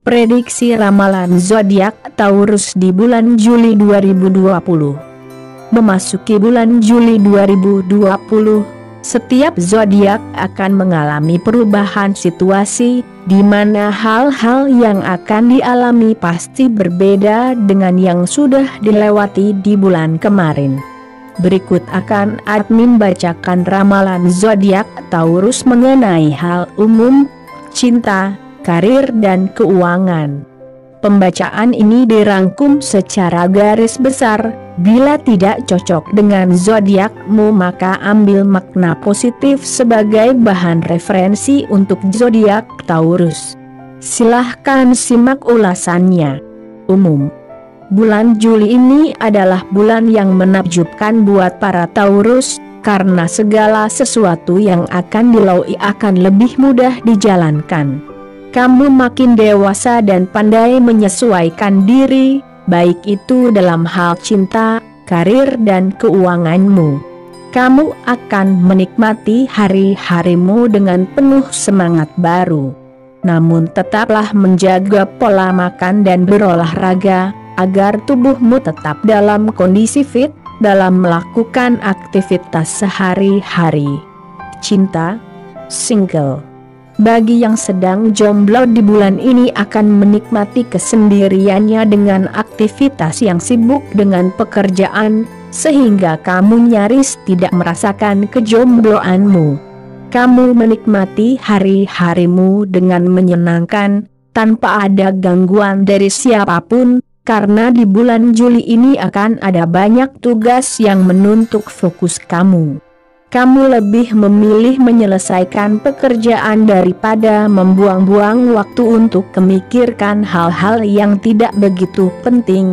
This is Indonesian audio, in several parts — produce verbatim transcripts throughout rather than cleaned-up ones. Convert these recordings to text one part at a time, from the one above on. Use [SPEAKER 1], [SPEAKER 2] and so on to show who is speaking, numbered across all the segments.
[SPEAKER 1] Prediksi ramalan zodiak Taurus di bulan Juli dua ribu dua puluh. Memasuki bulan Juli dua ribu dua puluh, setiap zodiak akan mengalami perubahan situasi, di mana hal-hal yang akan dialami pasti berbeda dengan yang sudah dilewati di bulan kemarin. Berikut akan admin bacakan ramalan zodiak Taurus mengenai hal umum, cinta, karir dan keuangan. Pembacaan ini dirangkum secara garis besar. Bila tidak cocok dengan zodiakmu, maka ambil makna positif sebagai bahan referensi untuk zodiak Taurus. Silahkan simak ulasannya. Umum. Bulan Juli ini adalah bulan yang menakjubkan buat para Taurus, karena segala sesuatu yang akan dilalui akan lebih mudah dijalankan. Kamu makin dewasa dan pandai menyesuaikan diri, baik itu dalam hal cinta, karir dan keuanganmu. Kamu akan menikmati hari-harimu dengan penuh semangat baru. Namun tetaplah menjaga pola makan dan berolahraga, agar tubuhmu tetap dalam kondisi fit, dalam melakukan aktivitas sehari-hari. Cinta, single. Bagi yang sedang jomblo di bulan ini akan menikmati kesendiriannya dengan aktivitas yang sibuk dengan pekerjaan, sehingga kamu nyaris tidak merasakan kejombloanmu. Kamu menikmati hari-harimu dengan menyenangkan, tanpa ada gangguan dari siapapun, karena di bulan Juli ini akan ada banyak tugas yang menuntut fokus kamu. Kamu lebih memilih menyelesaikan pekerjaan daripada membuang-buang waktu untuk memikirkan hal-hal yang tidak begitu penting.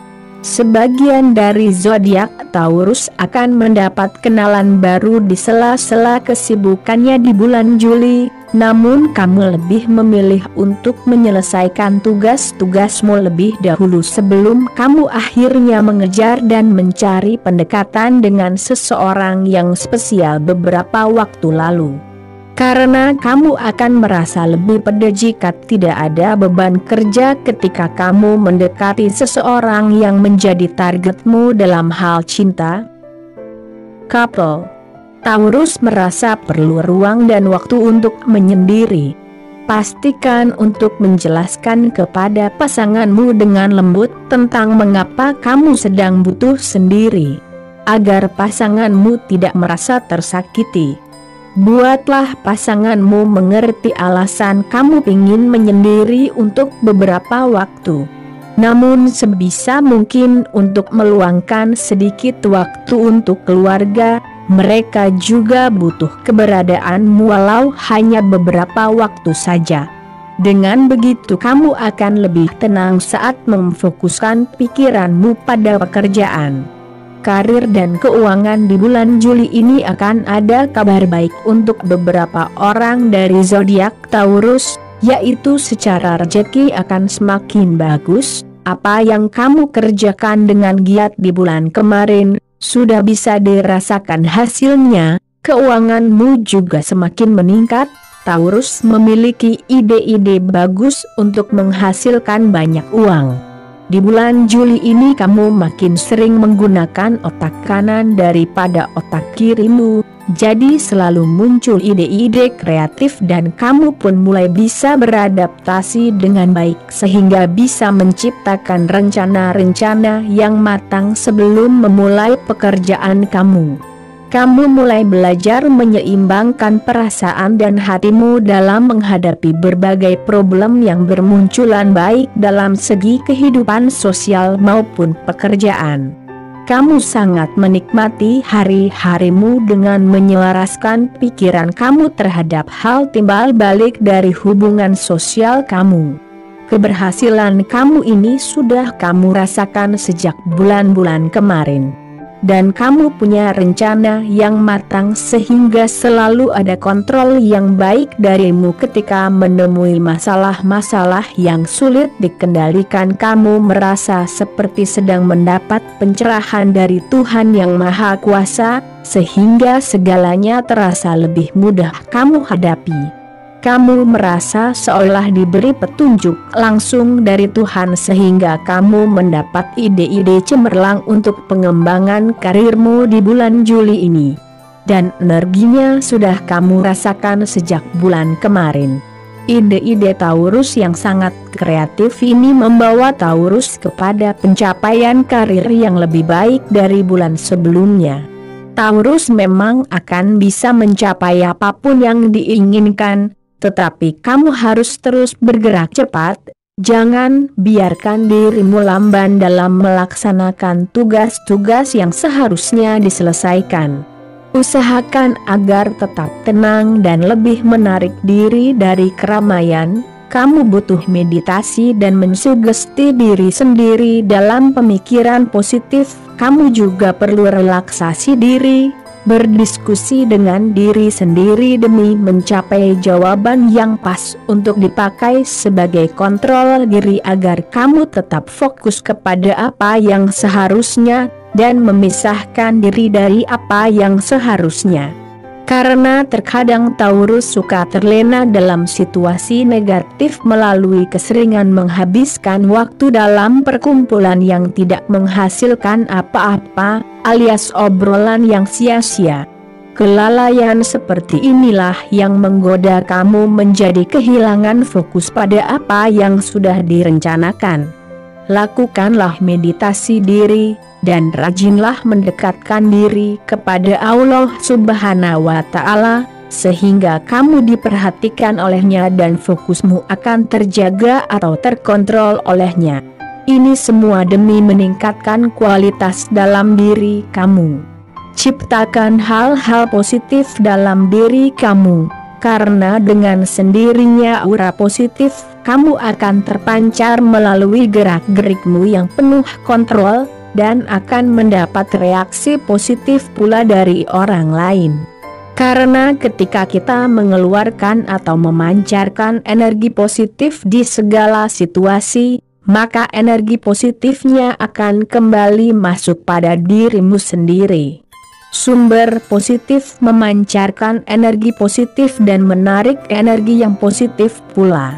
[SPEAKER 1] Sebagian dari zodiak Taurus akan mendapat kenalan baru di sela-sela kesibukannya di bulan Juli, namun kamu lebih memilih untuk menyelesaikan tugas-tugasmu lebih dahulu sebelum kamu akhirnya mengejar dan mencari pendekatan dengan seseorang yang spesial beberapa waktu lalu. Karena kamu akan merasa lebih pede jika tidak ada beban kerja ketika kamu mendekati seseorang yang menjadi targetmu dalam hal cinta. Couple. Taurus merasa perlu ruang dan waktu untuk menyendiri. Pastikan untuk menjelaskan kepada pasanganmu dengan lembut tentang mengapa kamu sedang butuh sendiri, agar pasanganmu tidak merasa tersakiti. Buatlah pasanganmu mengerti alasan kamu ingin menyendiri untuk beberapa waktu. Namun sebisa mungkin untuk meluangkan sedikit waktu untuk keluarga. Mereka juga butuh keberadaanmu walau hanya beberapa waktu saja. Dengan begitu kamu akan lebih tenang saat memfokuskan pikiranmu pada pekerjaan. Karir dan keuangan di bulan Juli ini akan ada kabar baik untuk beberapa orang dari zodiak Taurus, yaitu secara rezeki akan semakin bagus. Apa yang kamu kerjakan dengan giat di bulan kemarin sudah bisa dirasakan hasilnya. Keuanganmu juga semakin meningkat. Taurus memiliki ide-ide bagus untuk menghasilkan banyak uang. Di bulan Juli ini kamu makin sering menggunakan otak kanan daripada otak kirimu, jadi selalu muncul ide-ide kreatif dan kamu pun mulai bisa beradaptasi dengan baik sehingga bisa menciptakan rencana-rencana yang matang sebelum memulai pekerjaan kamu. Kamu mulai belajar menyeimbangkan perasaan dan hatimu dalam menghadapi berbagai problem yang bermunculan baik dalam segi kehidupan sosial maupun pekerjaan. Kamu sangat menikmati hari-harimu dengan menyelaraskan pikiran kamu terhadap hal timbal balik dari hubungan sosial kamu. Keberhasilan kamu ini sudah kamu rasakan sejak bulan-bulan kemarin. Dan kamu punya rencana yang matang sehingga selalu ada kontrol yang baik darimu ketika menemui masalah-masalah yang sulit dikendalikan. Kamu merasa seperti sedang mendapat pencerahan dari Tuhan Yang Maha Kuasa, sehingga segalanya terasa lebih mudah kamu hadapi. Kamu merasa seolah diberi petunjuk langsung dari Tuhan sehingga kamu mendapat ide-ide cemerlang untuk pengembangan karirmu di bulan Juli ini. Dan energinya sudah kamu rasakan sejak bulan kemarin. Ide-ide Taurus yang sangat kreatif ini membawa Taurus kepada pencapaian karir yang lebih baik dari bulan sebelumnya. Taurus memang akan bisa mencapai apapun yang diinginkan, tetapi kamu harus terus bergerak cepat. Jangan biarkan dirimu lamban dalam melaksanakan tugas-tugas yang seharusnya diselesaikan. Usahakan agar tetap tenang dan lebih menarik diri dari keramaian. Kamu butuh meditasi dan mensugesti diri sendiri dalam pemikiran positif. Kamu juga perlu relaksasi diri, berdiskusi dengan diri sendiri demi mencapai jawaban yang pas untuk dipakai sebagai kontrol diri agar kamu tetap fokus kepada apa yang seharusnya dan memisahkan diri dari apa yang seharusnya. Karena terkadang Taurus suka terlena dalam situasi negatif melalui keseringan menghabiskan waktu dalam perkumpulan yang tidak menghasilkan apa-apa, alias obrolan yang sia-sia. Kelalaian seperti inilah yang menggoda kamu menjadi kehilangan fokus pada apa yang sudah direncanakan. Lakukanlah meditasi diri, dan rajinlah mendekatkan diri kepada Allah Subhanahu wa Ta'ala, sehingga kamu diperhatikan olehnya dan fokusmu akan terjaga atau terkontrol olehnya. Ini semua demi meningkatkan kualitas dalam diri kamu. Ciptakan hal-hal positif dalam diri kamu, karena dengan sendirinya aura positif kamu akan terpancar melalui gerak-gerikmu yang penuh kontrol, dan akan mendapat reaksi positif pula dari orang lain. Karena ketika kita mengeluarkan atau memancarkan energi positif di segala situasi, maka energi positifnya akan kembali masuk pada dirimu sendiri. Sumber positif memancarkan energi positif dan menarik energi yang positif pula.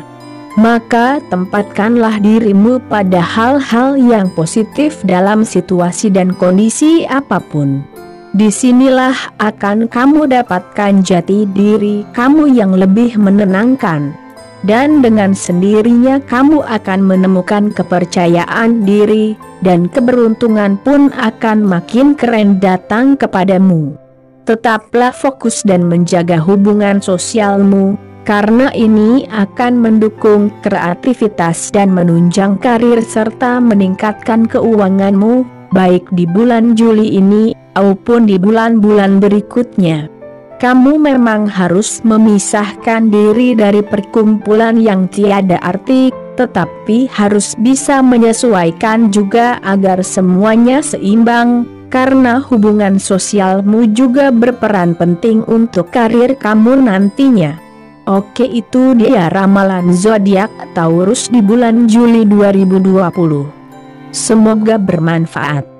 [SPEAKER 1] Maka tempatkanlah dirimu pada hal-hal yang positif dalam situasi dan kondisi apapun. Disinilah akan kamu dapatkan jati diri kamu yang lebih menenangkan. Dan dengan sendirinya kamu akan menemukan kepercayaan diri, dan keberuntungan pun akan makin keren datang kepadamu. Tetaplah fokus dan menjaga hubungan sosialmu, karena ini akan mendukung kreativitas dan menunjang karir serta meningkatkan keuanganmu, baik di bulan Juli ini maupun di bulan-bulan berikutnya. Kamu memang harus memisahkan diri dari perkumpulan yang tiada arti, tetapi harus bisa menyesuaikan juga agar semuanya seimbang, karena hubungan sosialmu juga berperan penting untuk karir kamu nantinya. Oke, itu dia ramalan zodiak Taurus di bulan Juli dua ribu dua puluh. Semoga bermanfaat.